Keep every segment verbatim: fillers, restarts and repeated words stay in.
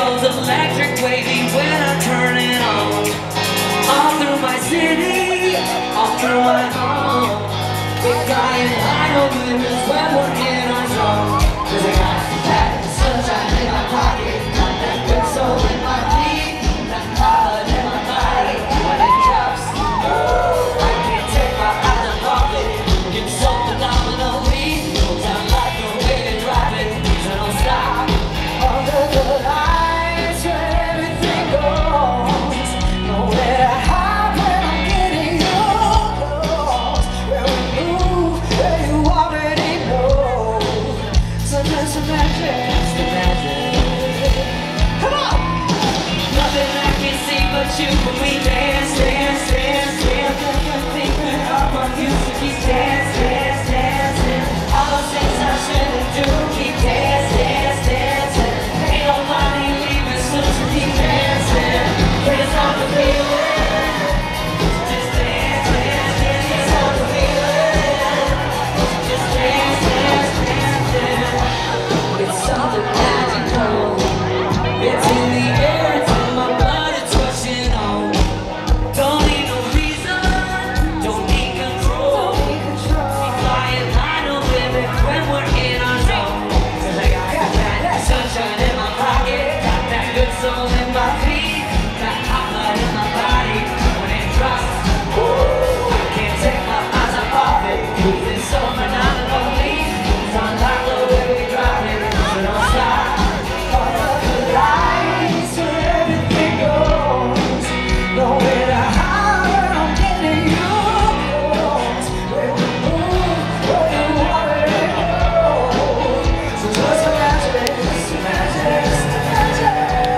goes electric wavy when I turn it on. All through my city, all through my home. Big guy and I know limits when we're in our zone. Cause I got that sunshine in my pocket, got that good soul in my feet, that blood in my body when it drops. I can't take my eyes off it. It's so phenomenally, knows I like the way they drive it, so don't stop. Under the lights where everything goes, nowhere to hide when I'm getting yours. Where we move, where you already know. So just imagine, just imagine. Come on! Nothing I can see but you when we dance, dance, dance, dance. You're thinking of our music, keep dance, dance, dancing. All those things I shouldn't do, keep dance, dance, dancing. Ain't nobody leaving soon, so keep dancing. Can't stop the feeling. Just dance, dance, dance. Can't stop the feeling. Just dance, dance, dancing. It's something magical. It's in the air, it's in my blood, it's rushing on. Don't need no reason, don't need control. We flying high, no limit when we're in our zone. Cause I got that sunshine in my pocket, got that good soul in my feet, that hot blood in my body when it drops. I can't take my eyes off it, it's so phenomenally. It's on like the way we drive it, so don't stop. Follow the lights where everything goes, nowhere to hide when I'm getting yours. Where we move, where you already know. So just imagine, just imagine, just imagine.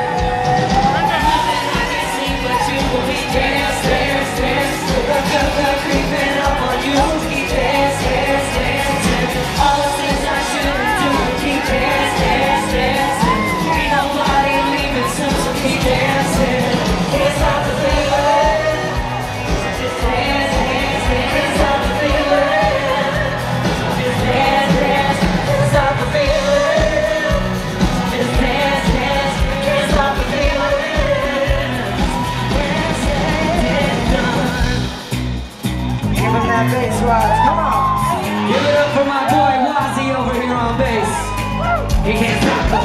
Nothing I can see but you when we dance, dance, dance. The good creeping up on you, keep dance, dance, dancing. All the things I shouldn't do, keep dance, dance, dancing. Ain't nobody leaving soon, so keep dancing. Can't stop the feeling. Just dance, dance, dance. Can't stop the feeling. Just dance, dance. Can't stop the feeling. Just dance, dance. Can't stop the feeling. Dance, dance, dance. Give him that bass rise, come on. Give it up for my boy Wazzy over here on bass. He can't stop the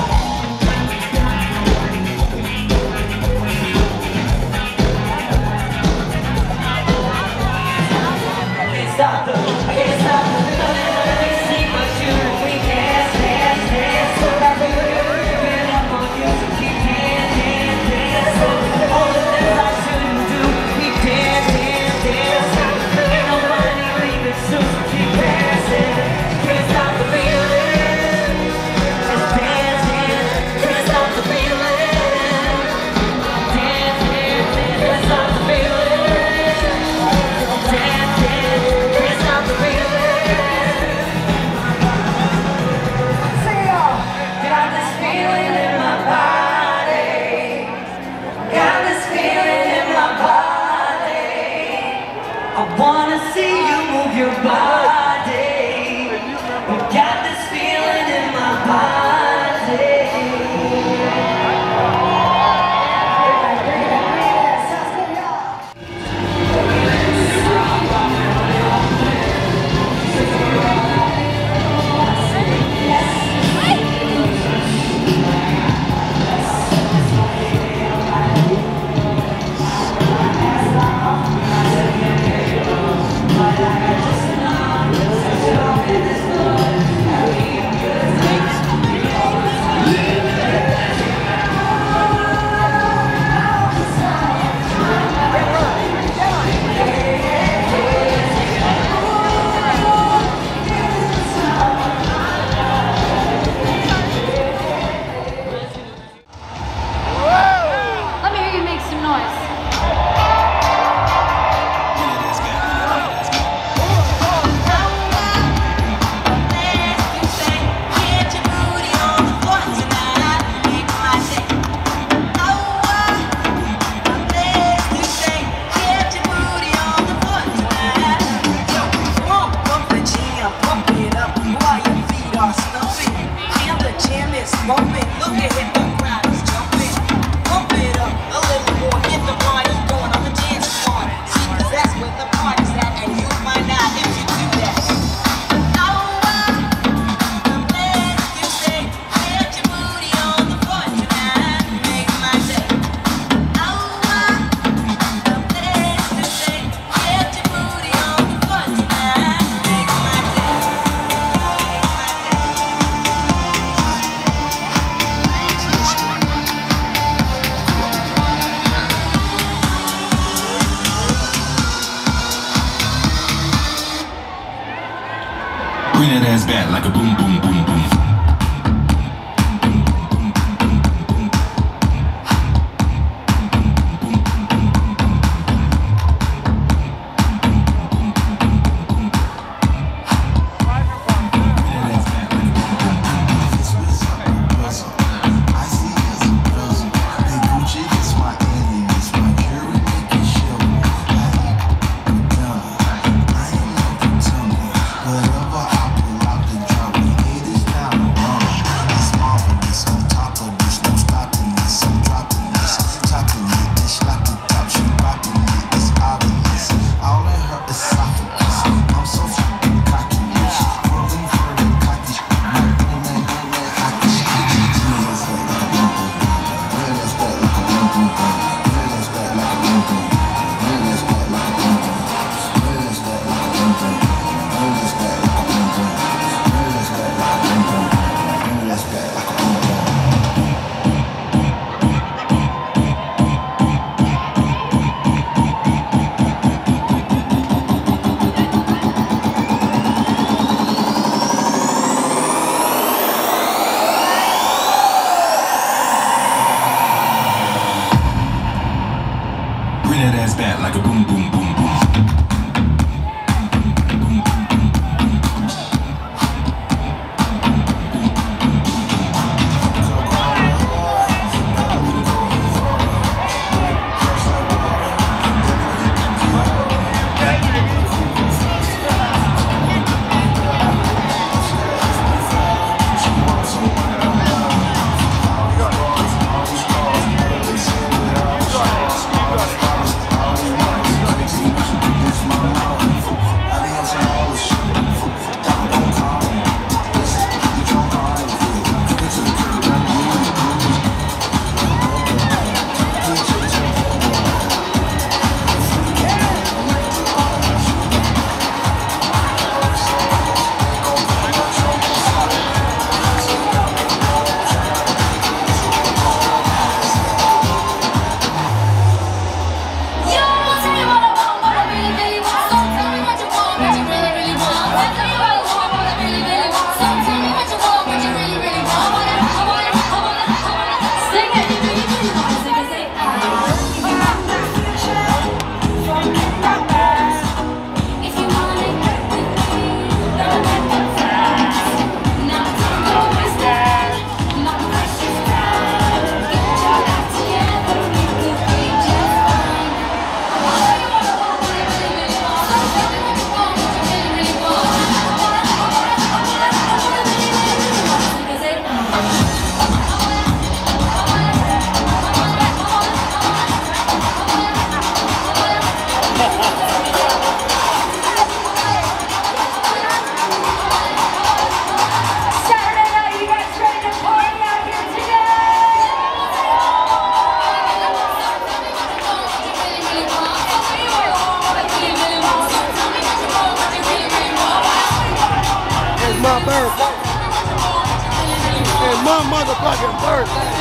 Stop the, I can't stop the feeling. I can't see but you when we dance, dance, dance. So that we creeping up on you, so keep dance, dance, dance. All the things I shouldn't do, keep dance, dance, dance. Ain't nobody leaving soon, so keep dancing. Can't stop the feeling. Just dance, dance. Can't stop the feeling. Dance, dance, dance. Can't stop the feeling. Dance, dance. Can't stop the feeling. Sing it all. Got this feeling in my body. Got this feeling in my body. I wanna see you move your body. We got this feeling in my body. Just ass back like a boom, boom, boom, boom. Bring that ass back like a boom, boom, boom, boom. My birthday. It's my motherfucking birthday.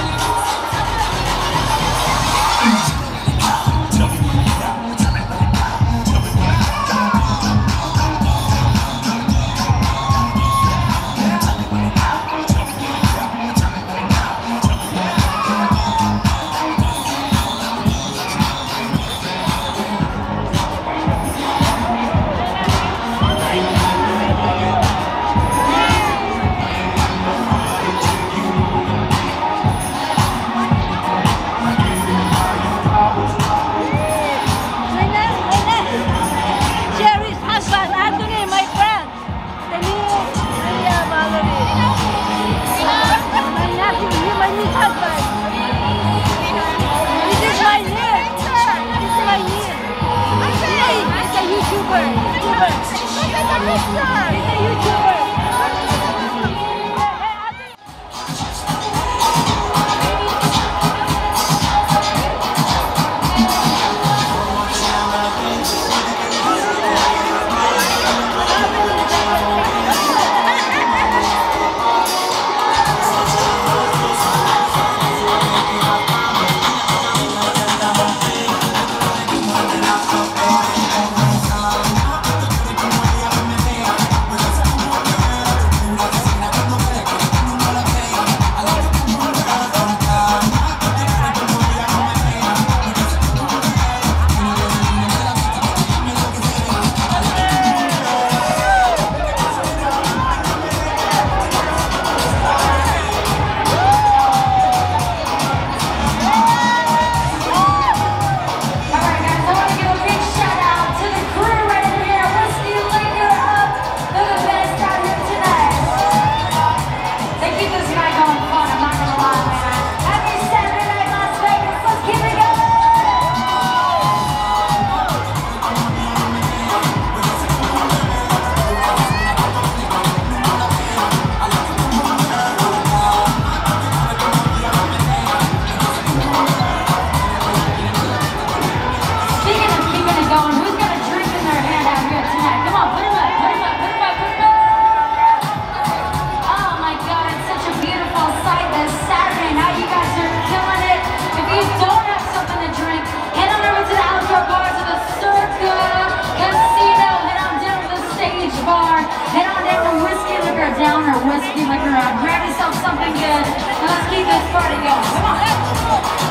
you don't have something to drink, head on over to the outdoor bars of the Circa Casino. Head on down to the Stage Bar. Head on down to Whiskey Liquor Down or Whiskey Liquor Up. Grab yourself something good and let's keep this party going. Come on.